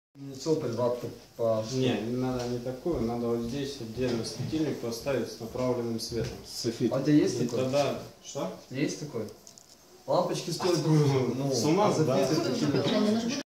Лицо придбати по... Не надо не такую, надо вот здесь отдельно светильник поставить с направленным светом. А у тебя есть И такой? тогда... Что? Есть такой? Лампочки стоят... С ума, да.